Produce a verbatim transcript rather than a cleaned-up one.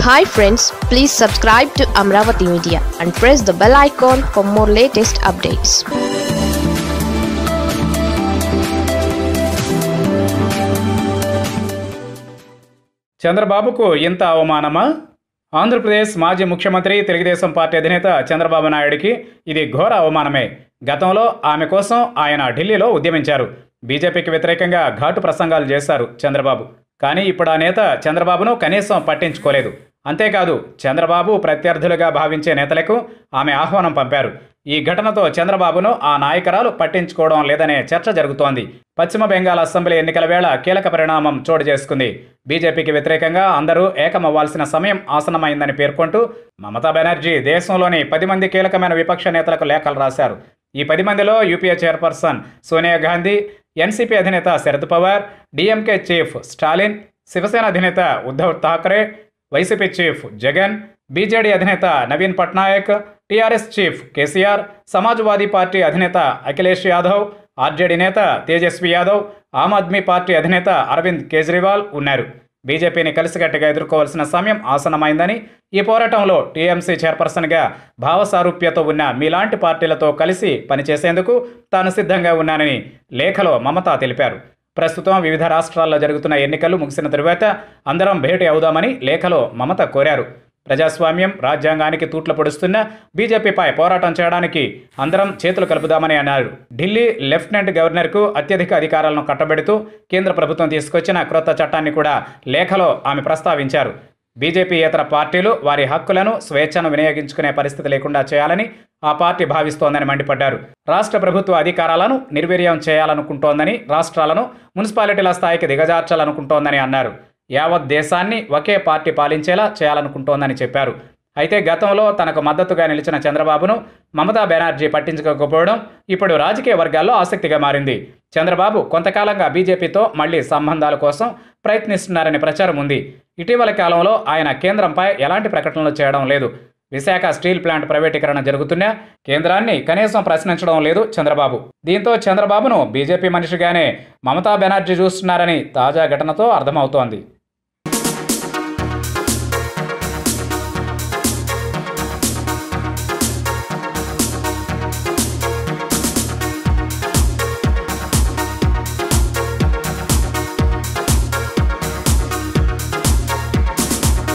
Hi friends, please subscribe to Amaravathi Media and press the bell icon for more latest updates. చంద్రబాబుకు ఇంత అవమానమా? ఆంధ్రప్రదేశ్ మాజీ ముఖ్యమంత్రి Telugu Desam party అధినేత చంద్రబాబు నాయుడికి ఇది ఘోర అవమానమే. గతంలో ఆమె కోసం ఆయన ఢిల్లీలో ఉద్యమించారు. బీజేపీకి వ్యతిరేకంగా ఘాటు ప్రసంగాలు చేశారు చంద్రబాబు. కానీ ఇప్పుడు ఆ నేత చంద్రబాబును కనీసం పట్టించుకోలేదు. అంతేకాదు, చంద్రబాబు ప్రత్యర్థులుగా భావించే నేతలకు ఆమె ఆహ్వానం పంపారు. ఈ ఘటనతో చంద్రబాబును ఆ నాయకురాలు పట్టించుకోవడం లేదనే చర్చ జరుగుతోంది. పశ్చిమ బెంగాల్ అసెంబ్లీ ఎన్నికల వేళ కీలక పరిణామం చోటు చేసుకుంది. బీజేపీకి వ్యతిరేకంగా అందరూ ఏకమవ్వాల్సిన సమయం ఆసన్నమైందని పేర్కొంటూ మమతా బెనర్జీ దేశంలోని పది మంది కీలకమైన విపక్ష నేతలకు లేఖలు రాశారు. ఈ పది మందిలో UPA chairperson Sonia Gandhi, NCP అధినేత శరద్ పవార్, డీఎంకే చీఫ్ స్టాలిన్, శివసేన అధినేత Uddhav Thackeray, YCP chief Jagan, BJD అధినేత Naveen Patnaik, TRS chief KCR, Samajwadi party అధినేత అఖిలేష్ యాదవ్, ఆర్జేడీ నేత తేజస్వి యాదవ్, ఆమ్ ఆద్మీ పార్టీ అధినేత అరవింద్ కేజ్రీవాల్ ఉన్నారు. బీజేపీని కలిసికట్టుగా ఎదుర్కోవాల్సిన సమయం ఆసన్నమైందని, ఈ పోరాటంలో టీఎంసీ చైర్పర్సన్గా భావసారూప్యత ఉన్న మీలాంటి పార్టీలతో కలిసి పనిచేసేందుకు తాను సిద్ధంగా ఉన్నానని లేఖలో మమత తెలిపారు. ప్రస్తుతం వివిధ రాష్ట్రాల్లో జరుగుతున్న ఎన్నికలు ముగిసిన తరువాత అందరం భేటీ అవుదామని లేఖలో మమత కోరారు. ప్రజాస్వామ్యం, రాజ్యాంగానికి తూట్లు పొడుస్తున్న బీజేపీపై పోరాటం చేయడానికి అందరం చేతులు కలుపుదామని అన్నారు. ఢిల్లీ లెఫ్టినెంట్ గవర్నర్కు అత్యధిక అధికారాలను కట్టబెడుతూ కేంద్ర ప్రభుత్వం తీసుకొచ్చిన క్రొత్త చట్టాన్ని కూడా లేఖలో ఆమె ప్రస్తావించారు. బీజేపీయేతర పార్టీలు వారి హక్కులను, స్వేచ్ఛను వినియోగించుకునే పరిస్థితి లేకుండా చేయాలని ఆ పార్టీ భావిస్తోందని మండిపడ్డారు. రాష్ట్ర ప్రభుత్వ అధికారాలను నిర్వీర్యం చేయాలనుకుంటోందని, రాష్ట్రాలను మున్సిపాలిటీల స్థాయికి దిగజార్చాలనుకుంటోందని అన్నారు. యావత్ దేశాన్ని ఒకే పార్టీ పాలించేలా చేయాలనుకుంటోందని చెప్పారు. అయితే గతంలో తనకు మద్దతుగా నిలిచిన చంద్రబాబును మమతా బెనర్జీ పట్టించుకోకపోవడం ఇప్పుడు రాజకీయ వర్గాల్లో ఆసక్తిగా మారింది. చంద్రబాబు కొంతకాలంగా బీజేపీతో మళ్లీ సంబంధాల కోసం ప్రయత్నిస్తున్నారని ప్రచారం ఉంది. ఇటీవల కాలంలో ఆయన కేంద్రంపై ఎలాంటి ప్రకటనలు చేయడం లేదు. విశాఖ స్టీల్ ప్లాంట్ ప్రైవేటీకరణ జరుగుతున్నా కేంద్రాన్ని కనీసం ప్రశ్నించడం లేదు చంద్రబాబు. దీంతో చంద్రబాబును బీజేపీ మనిషిగానే మమతా బెనర్జీ చూస్తున్నారని తాజా ఘటనతో అర్థమవుతోంది.